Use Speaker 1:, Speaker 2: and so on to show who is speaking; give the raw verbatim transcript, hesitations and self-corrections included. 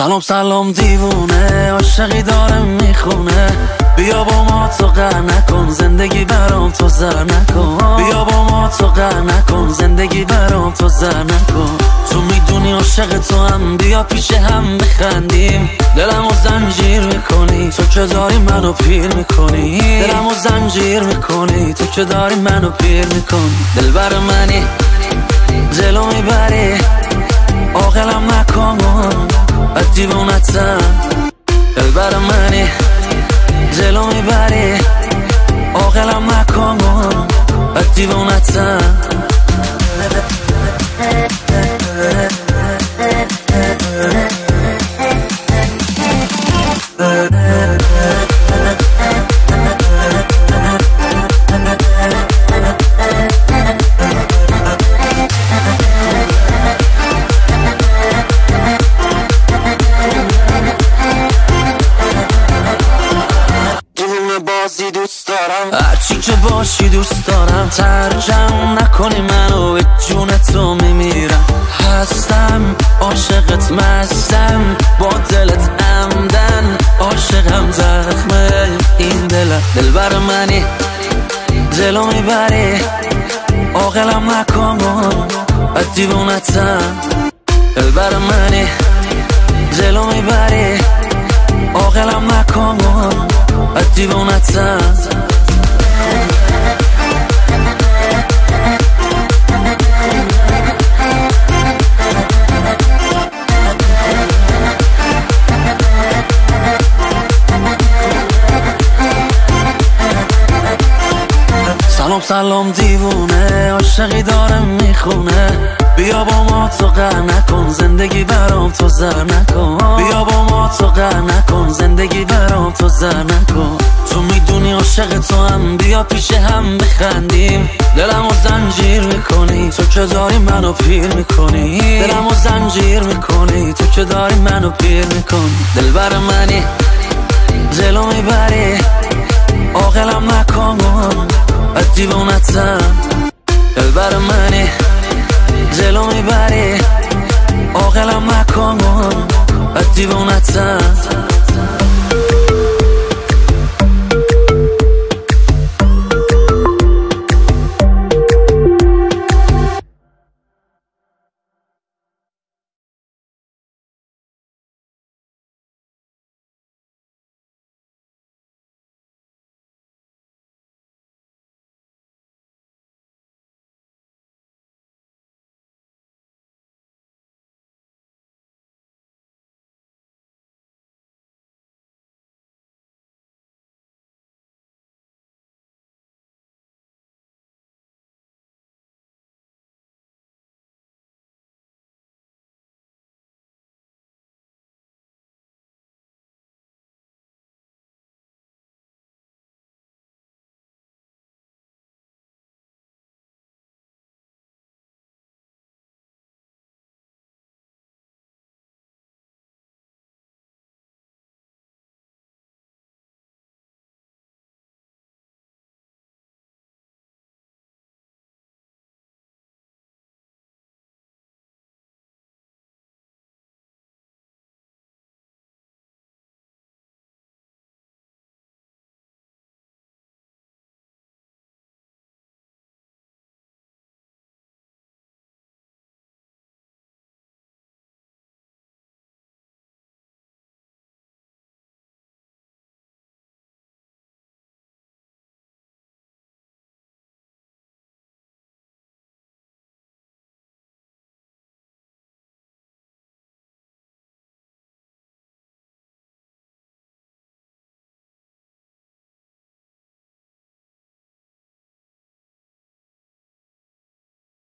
Speaker 1: سلام سلام دیوونه، عاشقی داره میخونه. بیا با ما تو قهر نکن، زندگی برام تو زر نکن. بیا با ما تو قهر نکن، زندگی برام تو زر نکن. تو میدونی عاشق تو هم، بیا پیش هم بخندیم. دلمو زنجیر میکنی تو که داری منو پیر میکنی. دلمو زنجیر میکنی تو که داری منو پیر میکنی. دلبر منی دلو میبری، عاقلم نکن بد دیوونتم. دلبر منی دلو میبری، عاقلم نکن بد دیوونتم. دوست دارم هرچی که باشی دوست دارم. ترجم نکنی منو، به جون تو میمیرم. هستم عاشقت، مستم با دلت عمدن. عاشقم زخمه این دلم. دلبر منی دلو میبری، عاقلم نکن بد دیوونتم. دلبر منی دلو میبری، عاقلم نکن بد دیوونتم. سلام سلام دیوونه، عاشقی داره میخونه. بیا با ما تو قهر نکن، زندگی برام تو زر نکن. بیا با ما تو قهر نکن، زندگی برام تو زر نکن. تو میدونی عاشق تو هم، بیا پیش هم بخندیم. دلمو زنجیر میکنی تو که داری منو پیر میکنی. دلمو زنجیر میکنی تو که داری منو پیر میکنی. دلبر منی دلو میبری، عاقلم نکن بد دیوونتم. دلبر منی دلو میبری، عاقلم نکن بد دیوونتم.